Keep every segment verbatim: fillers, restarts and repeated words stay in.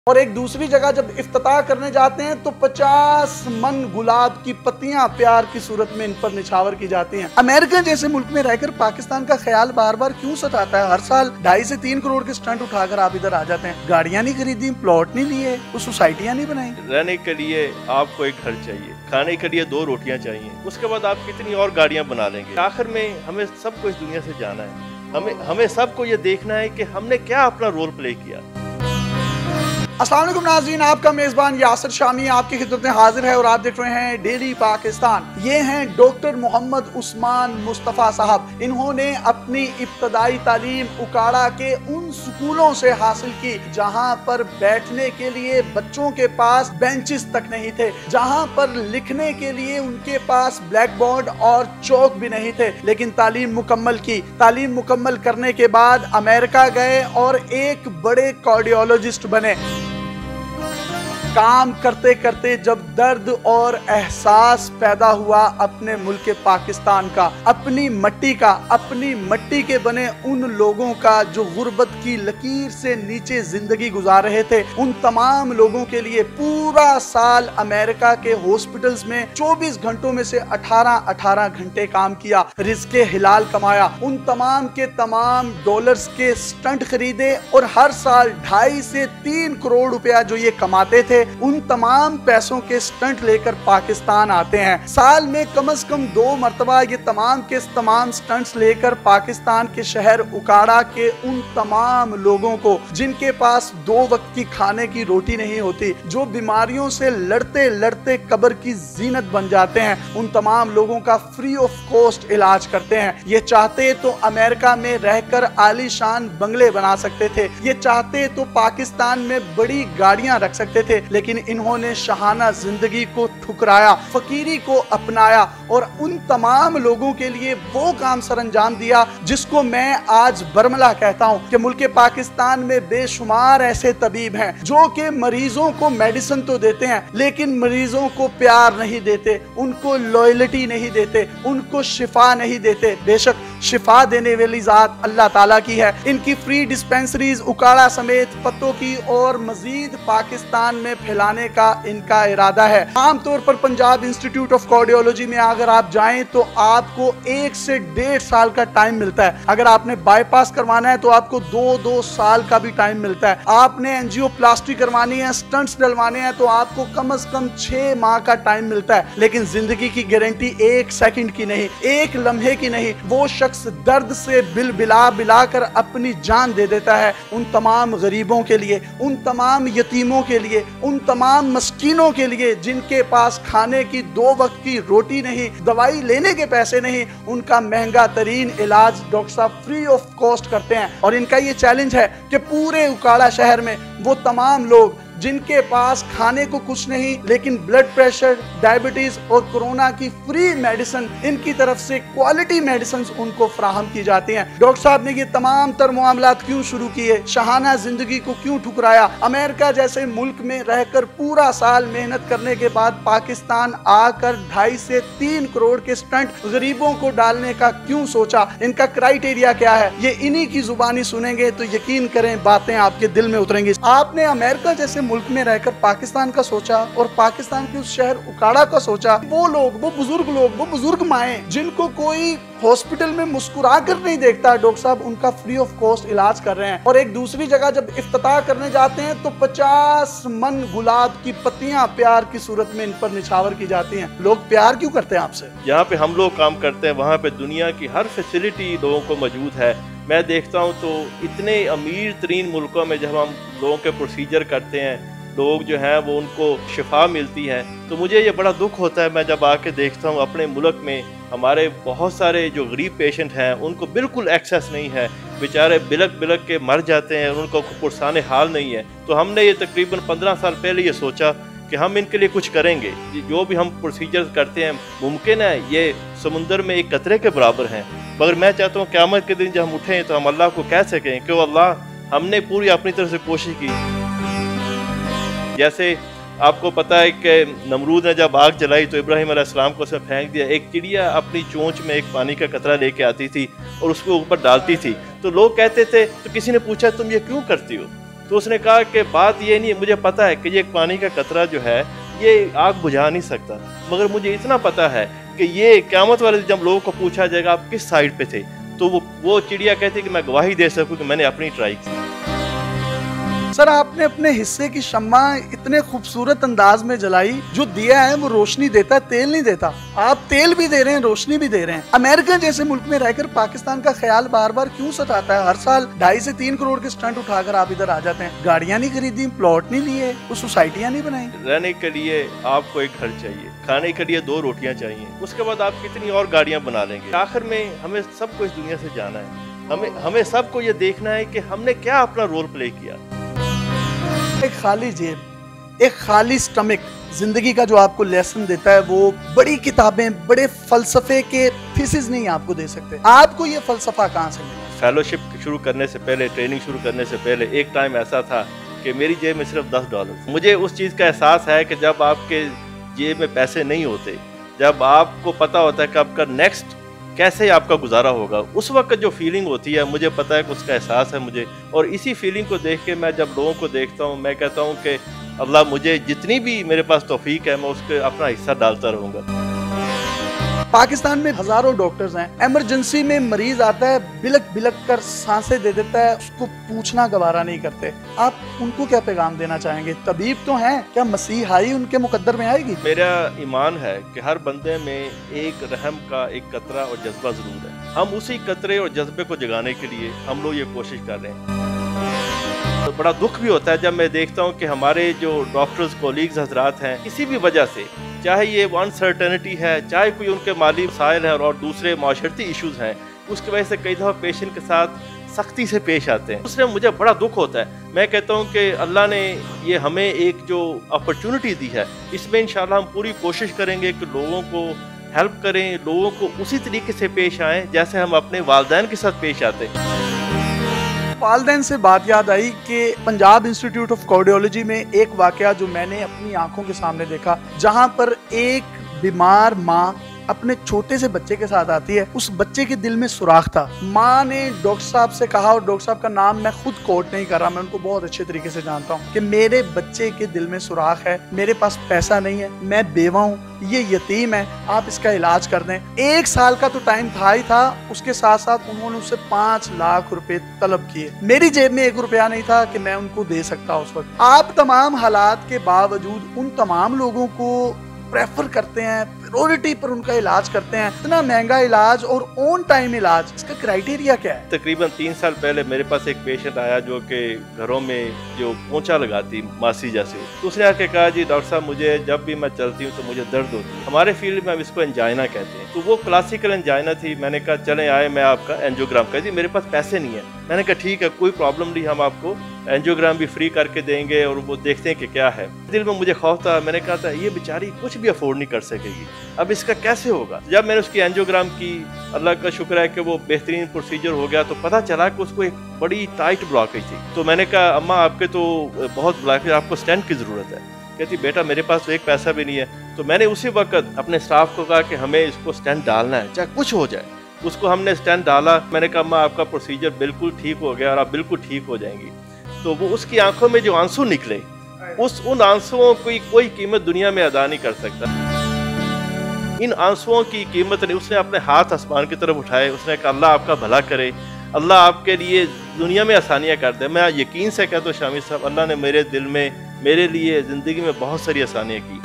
और एक दूसरी जगह जब इफ्तिताह करने जाते हैं तो पचास मन गुलाब की पत्तियां प्यार की सूरत में इन पर निछावर की जाती हैं। अमेरिका जैसे मुल्क में रहकर पाकिस्तान का ख्याल बार बार क्यों सताता है? हर साल ढाई से तीन करोड़ के स्टंट उठाकर आप इधर आ जाते हैं। गाड़ियां नहीं खरीदी, प्लॉट नहीं लिए, कुछ सोसाइटियां नहीं बनाई। रहने के लिए आपको एक घर चाहिए, खाने के लिए दो रोटियां चाहिए, उसके बाद आप कितनी और गाड़ियां बना लेंगे। आखिर में हमें सबको इस दुनिया से जाना है। हमें हमें सबको ये देखना है कि हमने क्या अपना रोल प्ले किया। अस्सलाम वालेकुम नाज़रीन, आपका मेज़बान यासिर शामी आपकी खिदमत में हाजिर है और आप देख रहे हैं डेली पाकिस्तान। ये हैं डॉक्टर मोहम्मद उस्मान मुस्तफ़ा साहब। इन्होंने अपनी इब्तदाई तालीम उकाड़ा के उन स्कूलों से हासिल की जहां पर बैठने के लिए बच्चों के पास बेंचेस तक नहीं थे, जहां पर लिखने के लिए उनके पास ब्लैक बोर्ड और चौक भी नहीं थे, लेकिन तालीम मुकम्मल की। तालीम मुकम्मल करने के बाद अमेरिका गए और एक बड़े कार्डियोलॉजिस्ट बने। काम करते करते जब दर्द और एहसास पैदा हुआ अपने मुल्क पाकिस्तान का, अपनी मट्टी का, अपनी मट्टी के बने उन लोगों का जो गुर्बत की लकीर से नीचे जिंदगी गुजार रहे थे, उन तमाम लोगों के लिए पूरा साल अमेरिका के हॉस्पिटल्स में चौबीस घंटों में से अठारह अठारह घंटे काम किया, रिज़्क़े हिलाल कमाया, उन तमाम के तमाम डॉलर्स के स्टंट खरीदे और हर साल ढाई से तीन करोड़ रुपया जो ये कमाते थे उन तमाम पैसों के स्टंट लेकर पाकिस्तान आते हैं। साल में कम से कम दो मरतबा ये तमाम के तमाम स्टंट्स लेकर पाकिस्तान के शहर उकाड़ा के उन तमाम लोगों को जिनके पास दो वक्त की खाने की रोटी नहीं होती, जो बीमारियों से लड़ते लड़ते कब्र की जीनत बन जाते हैं, उन तमाम लोगों का फ्री ऑफ कॉस्ट इलाज करते हैं। ये चाहते तो अमेरिका में रहकर आलीशान बंगले बना सकते थे, ये चाहते तो पाकिस्तान में बड़ी गाड़ियां रख सकते थे, लेकिन इन्होंने शहाना जिंदगी को ठुकराया, फकीरी को अपनाया और उन तमाम लोगों के लिए वो काम सरंजाम दिया जिसको मैं आज बरमला कहता हूं कि मुल्क पाकिस्तान में बेशुमार ऐसे तबीब हैं जो कि मरीजों को मेडिसिन तो देते हैं लेकिन मरीजों को प्यार नहीं देते, उनको लॉयल्टी नहीं देते, उनको शिफा नहीं देते। बेशक शिफा देने वाली जात अल्लाह ताला की है। इनकी फ्री डिस्पेंसरीज उकाड़ा समेत पत्तों की और मजीद पाकिस्तान में फैलाने का इनका इरादा है। आमतौर पर पंजाब इंस्टीट्यूट ऑफ कार्डियोलॉजी में अगर आप जाएं तो आपको एक से डेढ़ साल का टाइम मिलता है। अगर आपने बाईपास करवाना है तो आपको दो दो साल का भी टाइम मिलता है। आपने एंजियोप्लास्टी करवानी है, स्टंट्स डलवाने हैं तो आपको कम से कम छह माह का टाइम मिलता है, लेकिन जिंदगी की गारंटी एक सेकंड की नहीं, एक लम्हे की नहीं। वो शख्स दर्द से बिल बिला बिलाकर अपनी जान दे देता है उन तमाम गरीबों के लिए, उन तमाम यतीमों के लिए, उन तमाम मस्कीनों के लिए जिनके पास खाने की दो वक्त की रोटी नहीं, दवाई लेने के पैसे नहीं। उनका महंगा तरीन इलाज डॉक्टर साहब फ्री ऑफ कॉस्ट करते हैं और इनका ये चैलेंज है कि पूरे उकाड़ा शहर में वो तमाम लोग जिनके पास खाने को कुछ नहीं लेकिन ब्लड प्रेशर, डायबिटीज और कोरोना की फ्री मेडिसिन, इनकी तरफ से क्वालिटी मेडिसिन उनको फराहम की जाती हैं। डॉक्टर साहब ने ये तमाम तर मामलात क्यों शुरू किए? शहाना जिंदगी को क्यों ठुकराया? अमेरिका जैसे मुल्क में रहकर पूरा साल मेहनत करने के बाद पाकिस्तान आकर ढाई से तीन करोड़ के स्टंट गरीबों को डालने का क्यों सोचा? इनका क्राइटेरिया क्या है? ये इन्हीं की जुबानी सुनेंगे तो यकीन करें बातें आपके दिल में उतरेंगी। आपने अमेरिका जैसे मुल्क में रहकर पाकिस्तान का सोचा और पाकिस्तान के उस शहर उकाड़ा का सोचा। वो लोग, वो बुजुर्ग लोग, वो बुजुर्ग माएं जिनको कोई हॉस्पिटल में मुस्कुरा कर नहीं देखता, डॉक्टर साहब उनका फ्री ऑफ कॉस्ट इलाज कर रहे हैं। और एक दूसरी जगह जब इफ्तिताह करने जाते हैं तो पचास मन गुलाब की पत्तियां प्यार की सूरत में इन पर निछावर की जाती हैं। लोग प्यार क्यों करते हैं आपसे? जहाँ पे हम लोग काम करते हैं वहाँ पे दुनिया की हर फैसिलिटी लोगों को मौजूद है। मैं देखता हूँ तो इतने अमीर तरीन मुल्कों में जब हम लोगों के प्रोसीजर करते हैं, लोग जो हैं वो उनको शिफा मिलती है, तो मुझे ये बड़ा दुख होता है। मैं जब आके देखता हूँ अपने मुल्क में हमारे बहुत सारे जो गरीब पेशेंट हैं उनको बिल्कुल एक्सेस नहीं है, बेचारे बिलक बिलक के मर जाते हैं, उनको पुरसाने हाल नहीं है। तो हमने ये तकरीबन पंद्रह साल पहले ये सोचा कि हम इनके लिए कुछ करेंगे। जो भी हम प्रोसीजर करते हैं मुमकिन है ये समुंदर में एक कतरे के बराबर हैं, मगर मैं चाहता हूँ क़यामत के दिन जब हम उठें तो हम अल्लाह को कह सकें कि अल्लाह हमने पूरी अपनी तरफ से कोशिश की। जैसे आपको पता है कि नमरूद ने जब आग जलाई तो इब्राहिम अलैहिस्सलाम को उसमें फेंक दिया। एक चिड़िया अपनी चोंच में एक पानी का कतरा लेके आती थी और उसको ऊपर डालती थी, तो लोग कहते थे, तो किसी ने पूछा तुम ये क्यों करती हो? तो उसने कहा कि बात ये नहीं है, मुझे पता है कि ये पानी का कतरा जो है ये आग बुझा नहीं सकता, मगर मुझे इतना पता है कि ये क़यामत वाले दिन जब लोगों को पूछा जाएगा आप किस साइड पे थे, तो वो वो चिड़िया कहती है कि मैं गवाही दे सकूं कि मैंने अपनी ट्राई की। सर, आपने अपने हिस्से की शम्मा इतने खूबसूरत अंदाज में जलाई, जो दिया है वो रोशनी देता है, तेल नहीं देता। आप तेल भी दे रहे हैं, रोशनी भी दे रहे हैं। अमेरिका जैसे मुल्क में रहकर पाकिस्तान का ख्याल बार बार क्यों सताता है? हर साल ढाई से तीन करोड़ के स्टंट उठाकर आप इधर आ जाते हैं। गाड़ियाँ नहीं खरीदी, प्लॉट नहीं लिए, वो सोसाइटियाँ नहीं बनाई। रहने के लिए आपको एक घर चाहिए, खाने के लिए दो रोटियाँ चाहिए, उसके बाद आप कितनी और गाड़ियाँ बना लेंगे। आखिर में हमें सबको इस दुनिया से जाना है, हमें हमें सबको ये देखना है कि हमने क्या अपना रोल प्ले किया। एक खाली जेब, एक खाली स्टमक जिंदगी का जो आपको लेसन देता है, वो बड़ी किताबें, बड़े फलसफे के थीसिस नहीं आपको दे सकते। आपको ये फलसफा कहाँ से मिला? फेलोशिप शुरू करने से पहले, ट्रेनिंग शुरू करने से पहले एक टाइम ऐसा था कि मेरी जेब में सिर्फ दस डॉलर। मुझे उस चीज़ का एहसास है कि जब आपके जेब में पैसे नहीं होते, जब आपको पता होता है कि आपका नेक्स्ट कैसे आपका गुजारा होगा, उस वक्त जो फीलिंग होती है, मुझे पता है कि उसका एहसास है मुझे। और इसी फीलिंग को देख के मैं जब लोगों को देखता हूँ, मैं कहता हूँ कि अल्लाह मुझे जितनी भी मेरे पास तौफीक है, मैं उसके अपना हिस्सा डालता रहूँगा। पाकिस्तान में हजारों डॉक्टर्स हैं। इमरजेंसी में मरीज आता है, बिलक बिलक कर सांसें दे देता है, उसको पूछना गवारा नहीं करते। आप उनको क्या पैगाम देना चाहेंगे? तबीब तो हैं, क्या मसीहाई उनके मुकद्दर में आएगी? मेरा ईमान है कि हर बंदे में एक रहम का एक कतरा और जज्बा जरूर है। हम उसी कतरे और जज्बे को जगाने के लिए हम लोग ये कोशिश कर रहे हैं। तो बड़ा दुख भी होता है जब मैं देखता हूँ कि हमारे जो डॉक्टर्स कोलीग्स हजरात हैं, किसी भी वजह से, चाहे ये अनसर्टेनिटी है, चाहे कोई उनके माली मसाइल है और दूसरे माशरती इशूज़ हैं, उसकी वजह से कई दफ़ा पेशेंट के साथ सख्ती से पेश आते हैं। उसमें मुझे बड़ा दुख होता है। मैं कहता हूँ कि अल्लाह ने ये हमें एक जो अपॉर्चुनिटी दी है, इसमें इंशाल्लाह हम पूरी कोशिश करेंगे कि लोगों को हेल्प करें, लोगों को उसी तरीके से पेश आएँ जैसे हम अपने वालिदैन के साथ पेश आते हैं। वालिदैन से बात याद आई कि पंजाब इंस्टीट्यूट ऑफ कार्डियोलॉजी में एक वाकया जो मैंने अपनी आंखों के सामने देखा, जहां पर एक बीमार माँ अपने छोटे से बच्चे के साथ आती है। उस बच्चे के दिल में सुराख था। माँ ने डॉक्टर साहब से कहा, और डॉक्टर साहब का नाम मैं खुद कोट नहीं कर रहा, मैं उनको बहुत अच्छे तरीके से जानता हूँ, कि मेरे बच्चे के दिल में सुराख है, मेरे पास पैसा नहीं है, मैं बेवा हूँ, ये यतीम है, आप इसका इलाज कर दें। एक साल का तो टाइम था ही था, उसके साथ साथ उन्होंने उससे पांच लाख रुपए तलब किए। मेरी जेब में एक रुपया नहीं था कि मैं उनको दे सकता उस वक्त। आप तमाम हालात के बावजूद उन तमाम लोगों को प्रेफर करते हैं, प्रायोरिटी पर उनका इलाज करते हैं। इतना महंगा इलाज और ऑन टाइम इलाज, इसका क्राइटेरिया क्या है? तकरीबन तीन साल पहले मेरे पास एक पेशेंट आया जो कि घरों में जो पोंछा लगाती मासी जैसे, तो उसने आके कहा, जी डॉक्टर साहब मुझे जब भी मैं चलती हूँ तो मुझे दर्द होती है। हमारे फील्ड में हम इसको एंजाइना कहते हैं। तो वो क्लासिकल एंजाइना थी। मैंने कहा चलें आए, मैं आपका एंजियोग्राम, कहती मेरे पास पैसे नहीं है। मैंने कहा ठीक है, कोई प्रॉब्लम नहीं, हम आपको एंजियोग्राम भी फ्री करके देंगे और वो देखते हैं कि क्या है। दिल में मुझे खौफ था। मैंने कहा था ये बेचारी कुछ भी अफोर्ड नहीं कर सकेगी, अब इसका कैसे होगा। जब मैंने उसकी एंजियोग्राम की, अल्लाह का शुक्र है कि वो बेहतरीन प्रोसीजर हो गया, तो पता चला कि उसको एक बड़ी टाइट ब्लॉकेज थी। तो मैंने कहा अम्मा आपके तो बहुत ब्लॉकेज, आपको स्टेंट की ज़रूरत है। कहती बेटा मेरे पास तो एक पैसा भी नहीं है। तो मैंने उसी वक्त अपने स्टाफ को कहा कि हमें इसको स्टेंट डालना है, चाहे कुछ हो जाए। उसको हमने स्टेंट डाला। मैंने कहा अम्मा आपका प्रोसीजर बिल्कुल ठीक हो गया और आप बिल्कुल ठीक हो जाएंगी। तो वो उसकी आंखों में जो आंसू निकले, उस उन आंसुओं की कोई कीमत दुनिया में अदा नहीं कर सकता। इन आंसुओं की कीमत नहीं, उसने अपने हाथ आसमान की तरफ उठाए, उसने कहा अल्लाह आपका भला करे, अल्लाह आपके लिए दुनिया में आसानियाँ कर दे। मैं यकीन से कहता हूँ शामिर साहब, अल्लाह ने मेरे दिल में, मेरे लिए ज़िंदगी में बहुत सारी आसानियाँ की।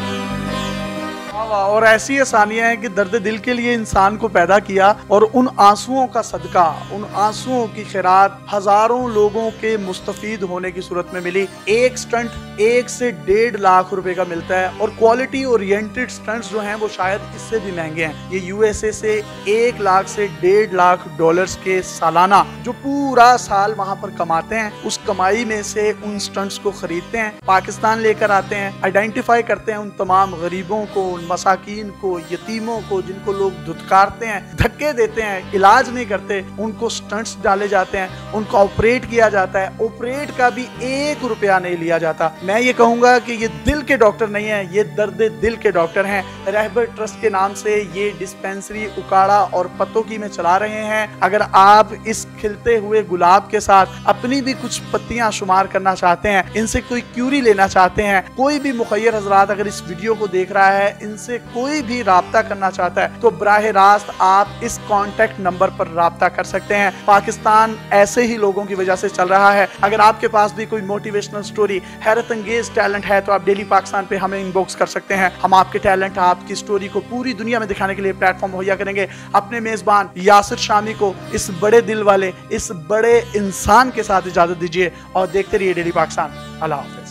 और ऐसी आसानियां हैं कि दर्द दिल के लिए इंसान को पैदा किया, और उन आंसुओं का सदका, उन आंसुओं की खैरात हजारों लोगों के मुस्तफीद होने की सूरत में मिली। एक स्टंट एक से डेढ़ लाख रुपए का मिलता है, और क्वालिटी ओरिएंटेड स्टंट्स जो हैं वो शायद इससे भी महंगे हैं। ये यूएसए से एक लाख से डेढ़ लाख डॉलर्स के सालाना जो पूरा साल वहां पर कमाते हैं, उस कमाई में से उन स्टंट्स को खरीदते हैं, पाकिस्तान लेकर आते हैं, आइडेंटिफाई करते हैं उन तमाम गरीबों को, उन मसाकीन को, यतीमों को, जिनको लोग धुतकारते हैं, धक्के देते हैं, इलाज नहीं करते, उनको स्टंट्स डाले जाते हैं, उनको ऑपरेट किया जाता है, ऑपरेट का भी एक रुपया नहीं लिया जाता। मैं ये कहूंगा कि ये दिल के डॉक्टर नहीं है, ये दर्द दिल के डॉक्टर हैं। रहबर ट्रस्ट के नाम से ये डिस्पेंसरी उकाड़ा और पतोकी में चला रहे हैं। अगर आप इस खिलते हुए गुलाब के साथ अपनी भी कुछ पत्तियां शुमार करना चाहते हैं, इनसे कोई क्यूरी लेना चाहते हैं, कोई भी मुखय्यर हजरात अगर इस वीडियो को देख रहा है, इनसे कोई भी राब्ता करना चाहता है, तो बराह रास्त आप इस कॉन्टेक्ट नंबर पर राब्ता कर सकते हैं। पाकिस्तान ऐसे ही लोगों की वजह से चल रहा है। अगर आपके पास भी कोई मोटिवेशनल स्टोरी, हैरत अंगेज टैलेंट है, तो आप डेली पाकिस्तान पे हमें इनबॉक्स कर सकते हैं। हम आपके टैलेंट, आपकी स्टोरी को पूरी दुनिया में दिखाने के लिए प्लेटफॉर्म मुहैया करेंगे। अपने मेजबान यासिर शामी को, इस बड़े दिल वाले, इस बड़े इंसान के साथ इजाजत दीजिए और देखते रहिए डेली पाकिस्तान। अल्लाह हाफ़िज़।